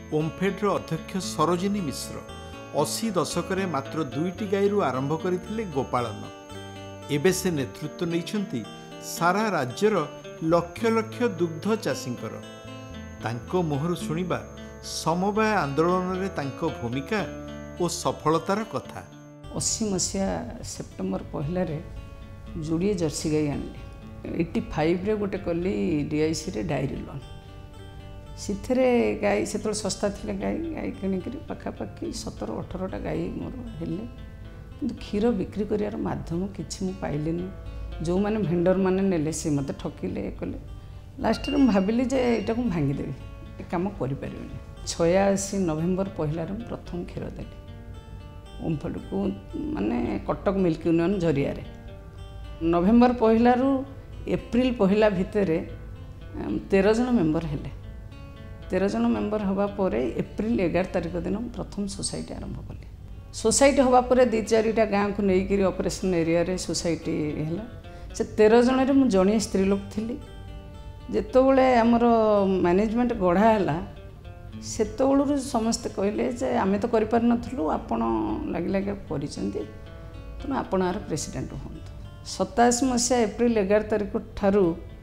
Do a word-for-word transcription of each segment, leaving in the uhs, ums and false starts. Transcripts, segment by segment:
ओम्फेड्र अध्यक्ष सरोजिनी मिश्र अशी दशक मात्र दुईटी गाई आरंभ करथिले गोपालन। एबे से नेतृत्व नहीं सारा राज्यर लक्ष लक्ष दुग्ध चाषींकर। तांको मोहरु शुणिबा समवाय आंदोलन रे तांको भूमिका और सफलतार कथा। अस्सी मसीहा सेप्टेम्बर पहला रे जोड़े जर्सी गाई आनली। एट्टी फाइव रे गोटे कली डीआईसी रे डायरी लोन। सिथरे गाई से सस्ता थिले गाई गाई किणिक पाखापाखि सतर अठरटा गाई मोर हेले कि क्षीर बिक्री कर माध्यम किसी मुझे पाइलिनी। जो मैंने भेंडर मैंने नेले सी मत ठकिले कले। लास्ट में भाविली जे एटा को भांगीदेवी कम कर छयासी नवेम्बर पहला प्रथम क्षीर देली ओम्फेड को माने कटक मिल्क यूनियन जरिया नवेम्बर पहला एप्रिल पहला भितर तेरह जन मेंबर हेले। तेरह जन मेंबर हवा परे एप्रिल एगार तारिख दिन प्रथम सोसाइटी आरंभ कली। सोसाइटी हवा परे दी चारिटा गाँव को लेकर ऑपरेशन एरिया रे सोसाइटी है। से तेरह जन रे मु जणिए स्त्री लोक थी। जेतोबले हमर मैनेजमेंट गढ़ा है सेतोबलू समस्ते कहले जे आमे तो करि पार नथलु आपण लागि लागि करिसेंती तुम आपण आर प्रेसिडेंट होंतु। सतासी मसीहा एप्रिल एगार तारिख ठारू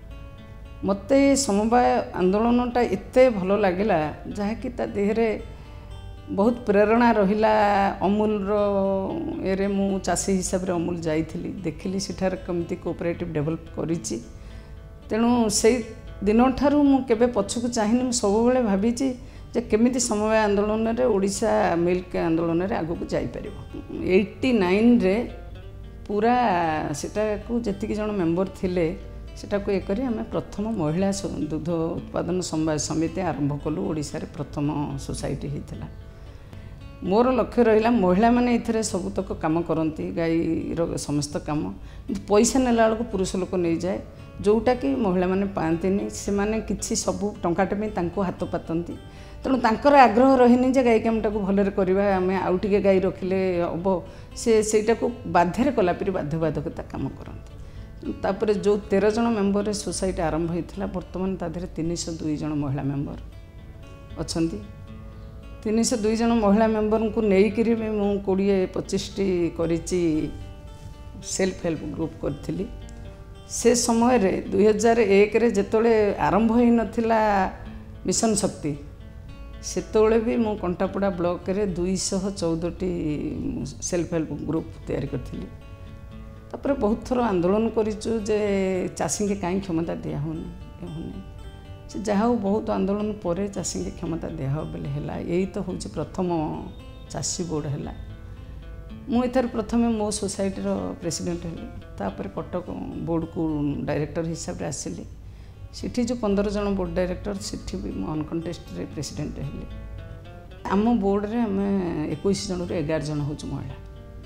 मते समवाय आंदोलनटा एते भलो लागिला जहाँकि ता देहरे बहुत प्रेरणा रहिला। अमूल रे मु चाषी हिसाब रे अमूल जाइथिली देखिली सिठार कमिटी कोऑपरेटिव डेवलप करिछि। तेणु से दिन ठारू मु केबे पछकु चाहिनी। मु सब बेले भाबिछि जे केमिति समवाय आंदोलन रे ओडिशा मिल्क आंदोलन रे आगु को जाई परिबो। एट्टी नाइन रे पूरा सेटा को जेतिकी जण मेंबर थिले सेटा को एक आम प्रथम महिला दुग्ध उत्पादन समवाय समिति आरंभ कलु। ओडिशा रे प्रथम सोसाइटी होता। मोर लक्ष्य रहा महिला माने इथरे सबुतक काम करती गाईर समस्त काम पैसा नेला बेलू पुरुष लोक नहीं जाए जोटा कि महिला माने पाती से माने किसी सबू टंकाटे हाथ पातती। तेणु तांकर आग्रह रहीनी जे गाई कामटा को भलरे करवा आम आउ टिके गाई रखिले हम से सेटा को बाध्य कलापरि बाध्यबाधकता काम करती। तापर जो तेरह जन मेंबर सोसाइटी आरंभ होता बर्तमान तादेह तीन सौ दुई जन महिला मेंबर अच्छा। तीन सौ दुई जन महिला मेंबर को लेकर भी मुझे कोड़े पचिश टी करी सेल्फ हेल्प ग्रुप करी। से समय रे दुई हजार एक रे जेतोले आरंभ हो नथिला मिशन शक्ति सेतोले भी मु कंटापड़ा ब्लॉक रे दुई सौ चौदह टी सेल्फ हेल्प ग्रुप तैयारी करथिली। तापर बहुत थर आंदोलन करिचु जे चाषी के कहीं क्षमता दिया होनी होनी से जहाँ बहुत आंदोलन पर चाषी के क्षमता दिया बेले है। यही तो हूँ प्रथम चाषी बोर्ड है। मुझे प्रथम मो सोसाइटीर प्रेसिडेंट हेली। तापर कटक बोर्ड को डायरेक्टर हिसाब से आसिली। सिठी जो पंद्रह जन बोर्ड डायरेक्टर सिठी भी मु अनकंटेस्ट रे प्रेसिडेंट हेली। आम बोर्ड रे आम इक्कीस जन रे एगार जन हूँ महिला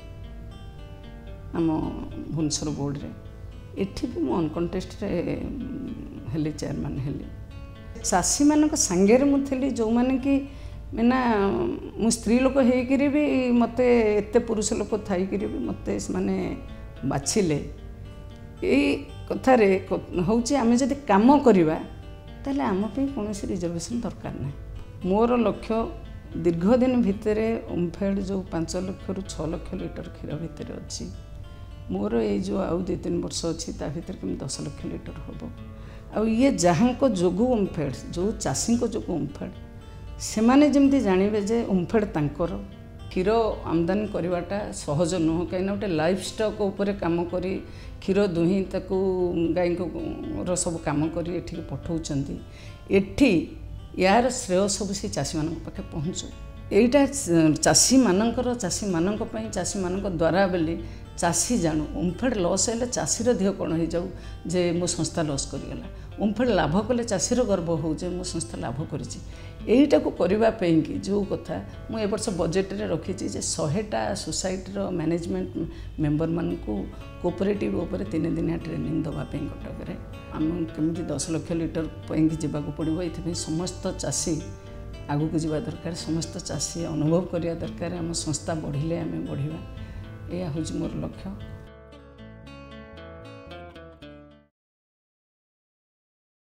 आम भुवनेश्वर बोर्ड रे। एठी भी मु अनकंटेस्ट रे हेली चेयरमैन हेली। चाषी मान सांगे मुझे जो मैंने कि मैंने मु स्त्री लोक होकर भी मत एत पुरुष लोक थी भी मत माने बाछिले। यही कथार हूँ आम जब कम करवा ताले आम कौन रिजर्वेशन दरकार ना। मोर लक्ष्य दीर्घ दिन भितर ओम्फेड जो पांच लक्ष रु छः लक्ष लिटर क्षीर भितर अच्छी मोर ये जो आउ दु तीन वर्ष अच्छी ता भीतर कमी दस लक्ष लिटर हम। आ ये जहाँ को जोगु ओम्फेड जो चाषी को जोगु ओम्फेड से माने जमती जानवे जे ओम्फेड तांकर क्षीर आमदानी करवाटा सहज नुह कहीं गोटे लाइफ स्टॉक उपर काम करी क्षीर दुही ताकू गाई को सब काम करी एठी पठाउछंती। एठी यार श्रेय सब से चाषी मान पाखे पहुँचू। यहीटा चाषी मानकर चाषी मानक पई चाषी मानक द्वारा बेली चाषी जानू ओम्फेड लॉस है चाषीर देह कौन हो जाऊ जे मो संस्था लॉस करीगला। ओम्फेड लाभ कले चाषीर गर्व हो जे मो संस्था लाभ करिछि। एहीटा को करबा पई कि जो कथा मु ए वर्ष बजेट रे रखिछि जे सौटा सोसाइटीर मैनेजमेंट मेंबर मान को कोऑपरेटिव ऊपर तीन दिन ट्रेनिंग दवा पई कटक रे आम केमिति दस लाख लिटर पई जीवाक पड़ो। ये समस्त चाषी आगु को जीवा दरकार। समस्त चाषी अनुभव करिया दरकार। आम संस्था बढ़िले आम बढ़िबा। यह हूँ मोर लक्ष्य।